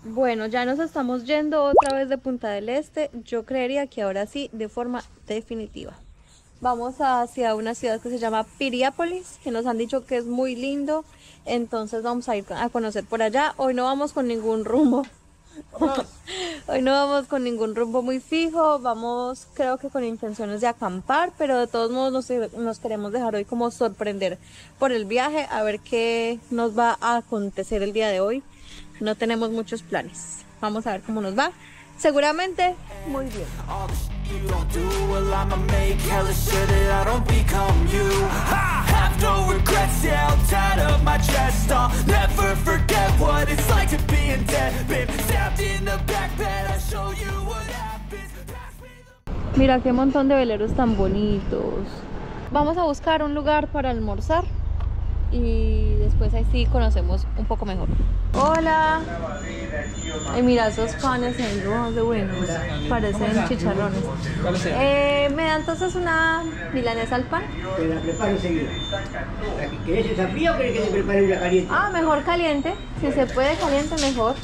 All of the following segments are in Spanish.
Bueno, ya nos estamos yendo otra vez de Punta del Este. Yo creería que ahora sí, de forma definitiva. Vamos hacia una ciudad que se llama Piriápolis, que nos han dicho que es muy lindo. Entonces vamos a ir a conocer por allá. Hoy no vamos con ningún rumbo. Hoy no vamos con ningún rumbo muy fijo. Vamos, creo que con intenciones de acampar, pero de todos modos nos queremos dejar hoy como sorprender por el viaje, a ver qué nos va a acontecer el día de hoy. No tenemos muchos planes. Vamos a ver cómo nos va. Seguramente muy bien. You don't do, well I'ma make hella sure that I don't become you. I have no regrets, yeah, I'll tie up my chest. I'll never forget what it's like to be in debt. Been stabbed in the back bed, I'll show you what happens. Mira qué montón de veleros tan bonitos. Vamos a buscar un lugar para almorzar y después ahí sí conocemos un poco mejor. Hola. Ay, mira esos panes en de buenos, parecen chicharrones. Me da entonces una milanesa al pan. Te la preparo enseguida. ¿Querés esa fría o querés que te prepare una caliente? Ah, mejor caliente. Si se puede caliente, mejor.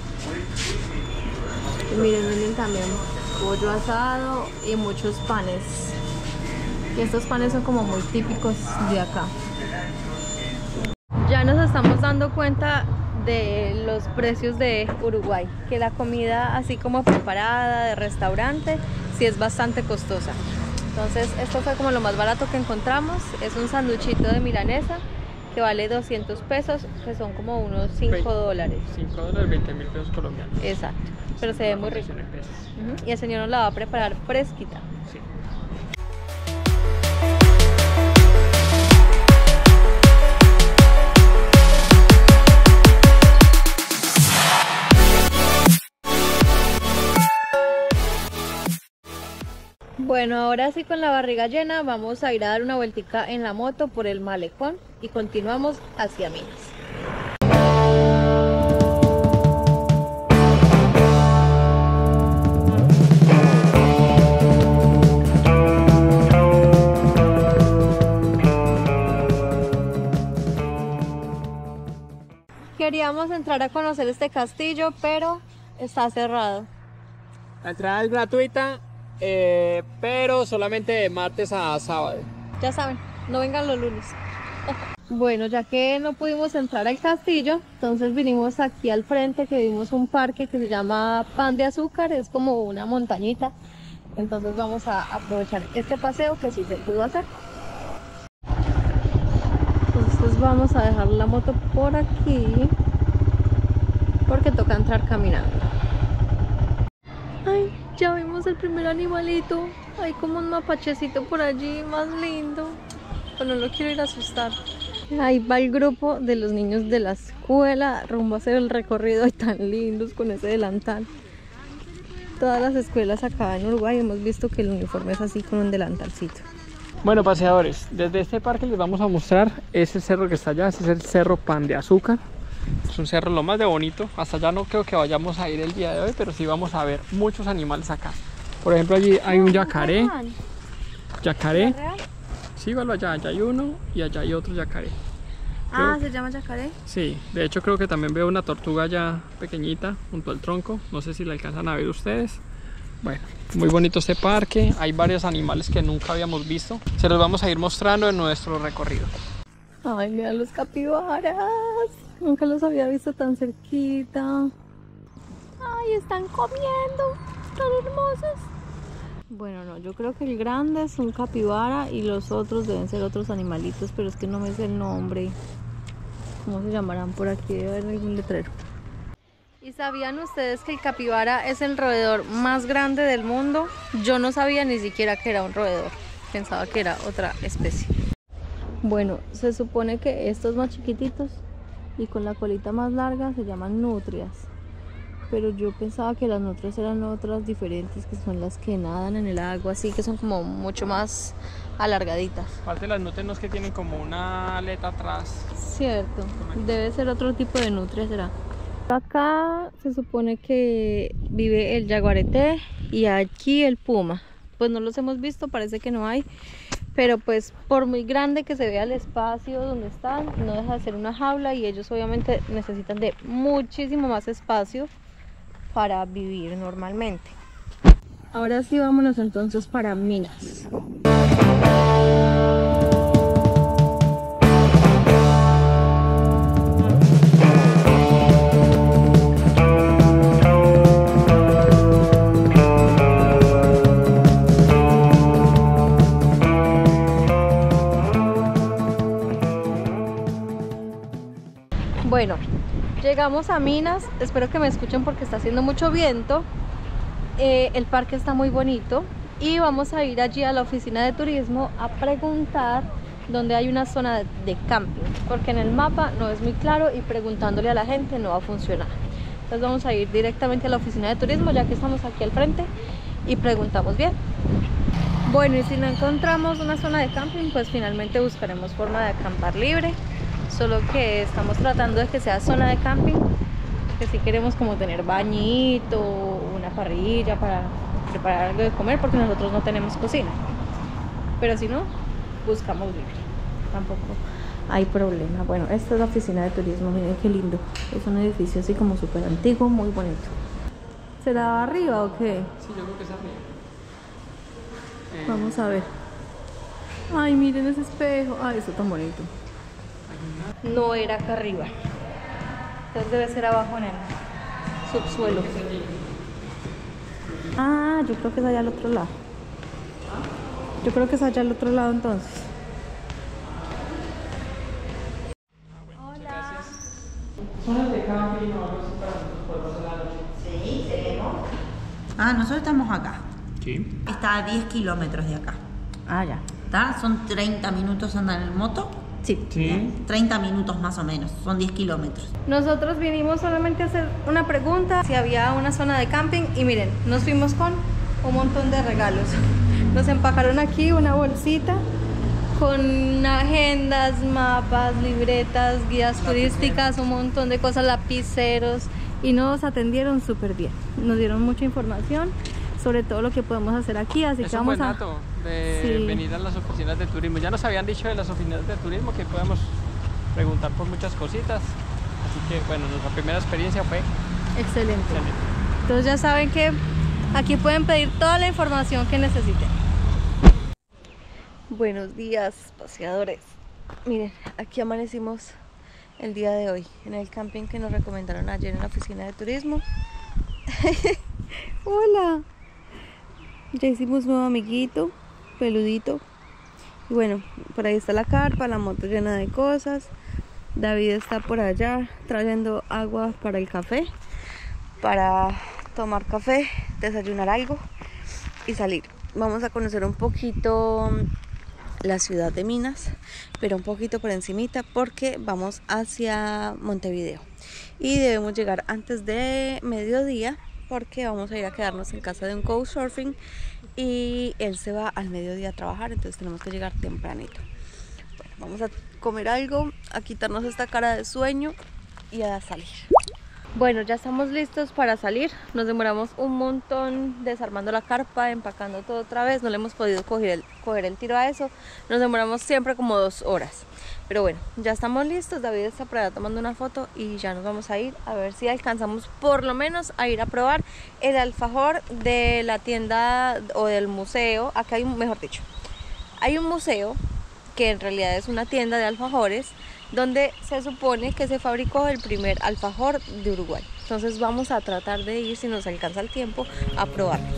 Y miren, venden también pollo asado y muchos panes. Y estos panes son como muy típicos de acá. Ya nos estamos dando cuenta de los precios de Uruguay, que la comida así como preparada de restaurante sí es bastante costosa. Entonces esto fue como lo más barato que encontramos. Es un sanduchito de milanesa que vale 200 pesos, que son como unos 5 dólares. 5 dólares, 20.000 pesos colombianos. Exacto, pero se ve muy rico. Y el señor nos la va a preparar fresquita. Sí. Bueno, ahora sí con la barriga llena vamos a ir a dar una vueltica en la moto por el malecón y continuamos hacia Minas. Queríamos entrar a conocer este castillo, pero está cerrado. La entrada es gratuita, pero solamente de martes a sábado. Ya saben, no vengan los lunes. Bueno, ya que no pudimos entrar al castillo, entonces vinimos aquí al frente, que vimos un parque que se llama Pan de Azúcar, es como una montañita. Entonces vamos a aprovechar este paseo que sí se pudo hacer. Entonces vamos a dejar la moto por aquí, porque toca entrar caminando. Ay, ya vimos el primer animalito. Hay como un mapachecito por allí, más lindo. Pero no lo quiero ir a asustar. Ahí va el grupo de los niños de la escuela rumbo a hacer el recorrido. Ay, tan lindos con ese delantal. Todas las escuelas acá en Uruguay hemos visto que el uniforme es así con un delantalcito. Bueno, paseadores, desde este parque les vamos a mostrar ese cerro que está allá. Ese es el cerro Pan de Azúcar. Es un cerro lo más de bonito. Hasta allá no creo que vayamos a ir el día de hoy, pero sí vamos a ver muchos animales acá. Por ejemplo, allí hay un yacaré. Yacaré. Sígalo allá, allá hay uno y allá hay otro yacaré. Ah, ¿se llama yacaré? Sí, de hecho creo que también veo una tortuga ya pequeñita junto al tronco. No sé si la alcanzan a ver ustedes. Bueno, muy bonito este parque. Hay varios animales que nunca habíamos visto. Se los vamos a ir mostrando en nuestro recorrido. Ay, mira los capibaras. Nunca los había visto tan cerquita. Ay, están comiendo. Tan hermosos. Bueno, no, yo creo que el grande es un capibara y los otros deben ser otros animalitos, pero es que no me sé el nombre. ¿Cómo se llamarán por aquí? Debe haber algún letrero. ¿Y sabían ustedes que el capibara es el roedor más grande del mundo? Yo no sabía ni siquiera que era un roedor. Pensaba que era otra especie. Bueno, se supone que estos más chiquititos y con la colita más larga se llaman nutrias. Pero yo pensaba que las nutrias eran otras diferentes, que son las que nadan en el agua, así que son como mucho más alargaditas. Aparte las nutrias no es que tienen como una aleta atrás. Cierto, debe ser otro tipo de nutria, será. Acá se supone que vive el jaguarete y aquí el puma. Pues no los hemos visto, parece que no hay. Pero pues por muy grande que se vea el espacio donde están, no deja de ser una jaula y ellos obviamente necesitan de muchísimo más espacio para vivir normalmente. Ahora sí, vámonos entonces para Minas. Bueno, llegamos a Minas, espero que me escuchen porque está haciendo mucho viento. El parque está muy bonito y vamos a ir allí a la oficina de turismo a preguntar dónde hay una zona de camping, porque en el mapa no es muy claro y preguntándole a la gente no va a funcionar. Entonces vamos a ir directamente a la oficina de turismo ya que estamos aquí al frente y preguntamos bien. Bueno, y si no encontramos una zona de camping, pues finalmente buscaremos forma de acampar libre. Solo que estamos tratando de que sea zona de camping, que si queremos como tener bañito, una parrilla para preparar algo de comer, porque nosotros no tenemos cocina. Pero si no, buscamos libre, tampoco hay problema. Bueno, esta es la oficina de turismo, miren qué lindo. Es un edificio así como súper antiguo, muy bonito. ¿Será arriba o qué? Sí, yo creo que es arriba. Vamos a ver. Ay, miren ese espejo. Ay, eso tan bonito. No era acá arriba, entonces debe ser abajo en el subsuelo. Ah, yo creo que es allá al otro lado. Yo creo que es allá al otro lado entonces. Hola. Zonas de camping o algo así para nosotros poder pasar la noche. Sí, tenemos. Ah, nosotros estamos acá. Sí. Está a 10 kilómetros de acá. Ah, ya. ¿Está? Son 30 minutos andar en moto. Sí. Sí. 30 minutos más o menos, son 10 kilómetros. Nosotros vinimos solamente a hacer una pregunta si había una zona de camping y miren, nos fuimos con un montón de regalos. Nos empacaron aquí una bolsita con agendas, mapas, libretas, guías turísticas, un montón de cosas, lapiceros, y nos atendieron súper bien. Nos dieron mucha información sobre todo lo que podemos hacer aquí, así que vamos a... de venir a las oficinas de turismo. Ya nos habían dicho de las oficinas de turismo que podemos preguntar por muchas cositas, así que bueno, nuestra primera experiencia fue excelente. Entonces ya saben que aquí pueden pedir toda la información que necesiten. Buenos días, paseadores. Miren, aquí amanecimos el día de hoy en el camping que nos recomendaron ayer en la oficina de turismo. Hola. Ya hicimos nuevo amiguito, peludito. Y bueno, por ahí está la carpa, la moto llena de cosas. David está por allá trayendo agua para el café, para tomar café, desayunar algo y salir. Vamos a conocer un poquito la ciudad de Minas, pero un poquito por encimita porque vamos hacia Montevideo y debemos llegar antes de mediodía porque vamos a ir a quedarnos en casa de un couchsurfing y él se va al mediodía a trabajar, entonces tenemos que llegar tempranito. Bueno, vamos a comer algo, a quitarnos esta cara de sueño y a salir. Bueno, ya estamos listos para salir. Nos demoramos un montón desarmando la carpa, empacando todo otra vez. No le hemos podido coger el tiro a eso. Nos demoramos siempre como 2 horas. Pero bueno, ya estamos listos. David está por allá tomando una foto y ya nos vamos a ir a ver si alcanzamos por lo menos a ir a probar el alfajor de la tienda o del museo. Acá hay mejor dicho, hay un museo que en realidad es una tienda de alfajores donde se supone que se fabricó el primer alfajor de Uruguay. Entonces vamos a tratar de ir, si nos alcanza el tiempo, a probarlos.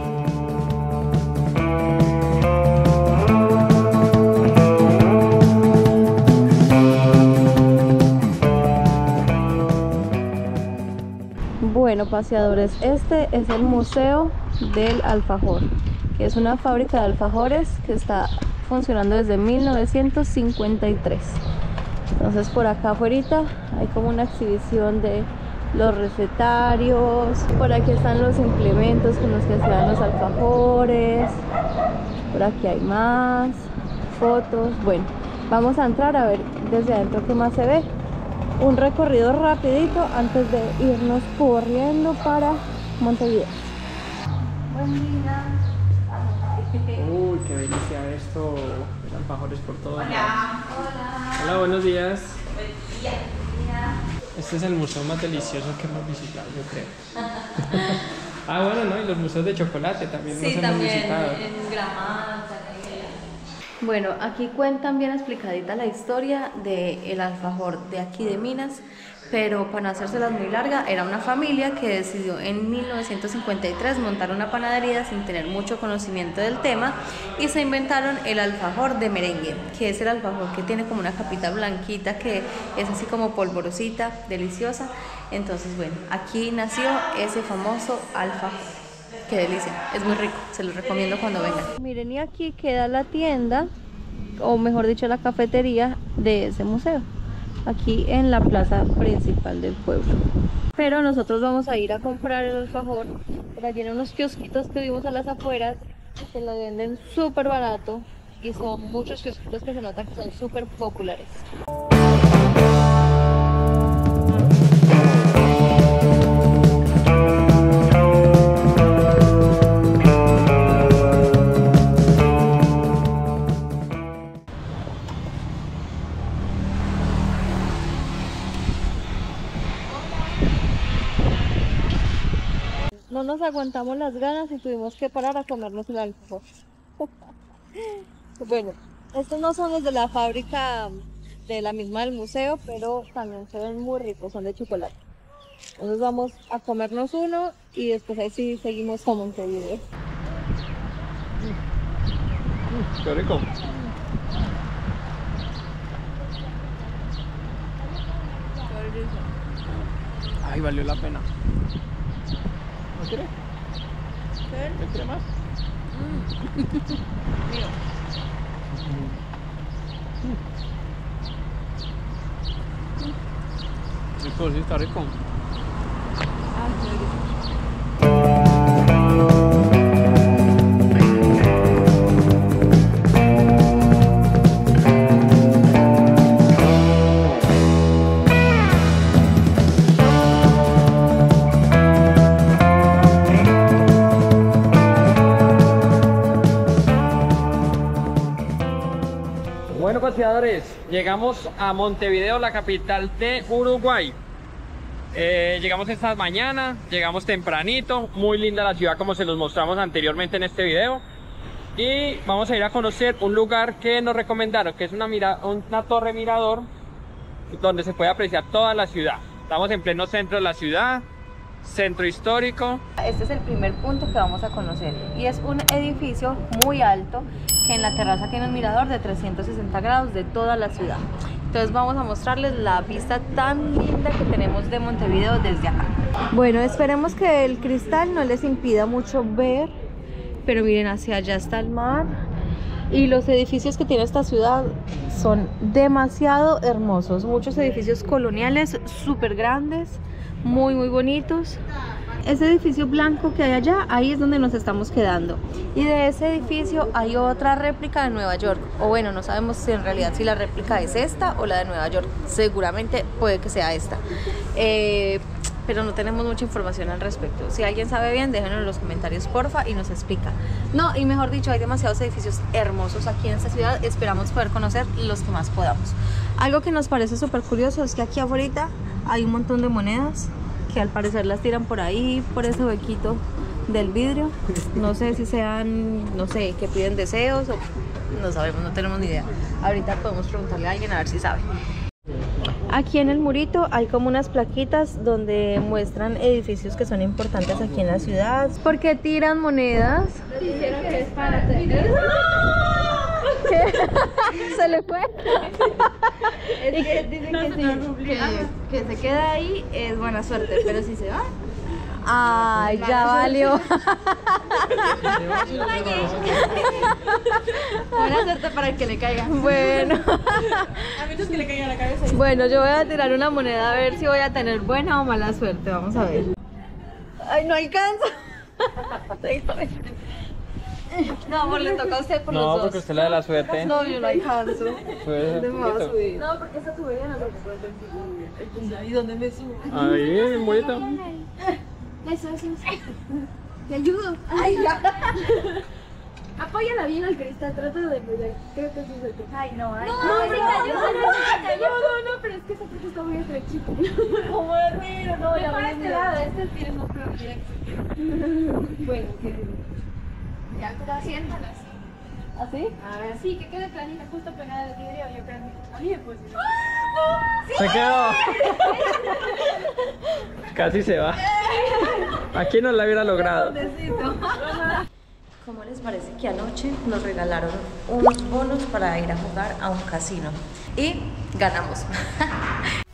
Bueno, paseadores, este es el Museo del Alfajor, que es una fábrica de alfajores que está funcionando desde 1953. Entonces por acá afuera hay como una exhibición de los recetarios. Por aquí están los implementos con los que se dan los alfajores. Por aquí hay más fotos. Bueno, vamos a entrar a ver desde adentro qué más se ve. Un recorrido rapidito antes de irnos corriendo para Montevideo. Buen día. Uy, qué delicia esto. Alfajores por todos lados. Hola. Hola, buenos días. Buen día. Este es el museo más delicioso que hemos visitado, yo creo. Ah, bueno, ¿no? Y los museos de chocolate también los hemos visitado. En Gramado. Bueno, aquí cuentan bien explicadita la historia del alfajor de aquí de Minas, pero para no hacérselas muy larga, era una familia que decidió en 1953 montar una panadería sin tener mucho conocimiento del tema y se inventaron el alfajor de merengue, que es el alfajor que tiene como una capita blanquita que es así como polvorosita, deliciosa. Entonces, bueno, aquí nació ese famoso alfajor. Qué delicia, es muy rico, se los recomiendo cuando vengan. Miren, y aquí queda la tienda, o mejor dicho la cafetería de ese museo, aquí en la plaza principal del pueblo. Pero nosotros vamos a ir a comprar el alfajor por allí en unos kiosquitos que vimos a las afueras, que lo venden súper barato y son muchos kiosquitos que se nota que son súper populares. No nos aguantamos las ganas y tuvimos que parar a comernos el alfajor. Bueno, estos no son los de la fábrica de la misma del museo, pero también se ven muy ricos, son de chocolate. Entonces vamos a comernos uno y después ahí sí seguimos con Montevideo. Qué rico. Ay, valió la pena. ¿No quiere? ¿No quiere más? Mira. Rico, sí, está rico. Bueno, paseadores, llegamos a Montevideo, la capital de Uruguay. Llegamos esta mañana, llegamos tempranito, muy linda la ciudad como se los mostramos anteriormente en este video. Y vamos a ir a conocer un lugar que nos recomendaron, que es una torre mirador donde se puede apreciar toda la ciudad. Estamos en pleno centro de la ciudad, centro histórico. Este es el primer punto que vamos a conocer y es un edificio muy alto que en la terraza tiene un mirador de 360 grados de toda la ciudad. Entonces vamos a mostrarles la vista tan linda que tenemos de Montevideo desde acá. Bueno, esperemos que el cristal no les impida mucho ver, pero miren, hacia allá está el mar y los edificios que tiene esta ciudad son demasiado hermosos. Muchos edificios coloniales súper grandes, muy bonitos. Ese edificio blanco que hay allá, ahí es donde nos estamos quedando. Y de ese edificio hay otra réplica de Nueva York. O bueno, no sabemos si en realidad si la réplica es esta o la de Nueva York. Seguramente puede que sea esta. Pero no tenemos mucha información al respecto. Si alguien sabe bien, déjenlo en los comentarios, porfa, y nos explica. No, y mejor dicho, hay demasiados edificios hermosos aquí en esta ciudad. Esperamos poder conocer los que más podamos. Algo que nos parece súper curioso es que aquí afuera hay un montón de monedas que al parecer las tiran por ahí, por ese huequito del vidrio. No sé si sean, no sé, que piden deseos o no sabemos, no tenemos ni idea. Ahorita podemos preguntarle a alguien a ver si sabe. Aquí en el murito hay como unas plaquitas donde muestran edificios que son importantes aquí en la ciudad. ¿Por qué tiran monedas? Dijeron que es para tener... ¿Qué? ¿Se le fue? Es que dicen que se queda ahí es buena suerte, pero si se va... Ay, ya valió. Buena suerte para el que le caiga. Bueno. A menos que le caiga la cabeza. Bueno, yo voy a tirar una moneda a ver si voy a tener buena o mala suerte. Vamos a ver. Ay, no alcanza. No, amor, le toca a usted por los dos. No, porque usted es la de la suerte. No, yo no alcanzo. ¿Dónde me va a subir? No, porque esa tubería no se puede. ¿Y dónde me subo? Ahí, muy bonito. Eso. Te ayudo. Ay, ya. Apóyala bien al cristal, trata de ver. Creo que eso es el que. Ay, no, ay. No, se cayó, no, pero es que esa parte está muy estrechita. Como herrero, no, ya para este lado, este tiene más probabilidad que se Bueno, que. Ya, pero siéntala así. ¿Así? A ver, sí, que quede planita justo pegada al vidrio, yo creo que. Oye, pues. Se quedó. Casi se va. Aquí no la hubiera logrado. ¿Cómo les parece que anoche nos regalaron unos bonos para ir a jugar a un casino? Y ganamos.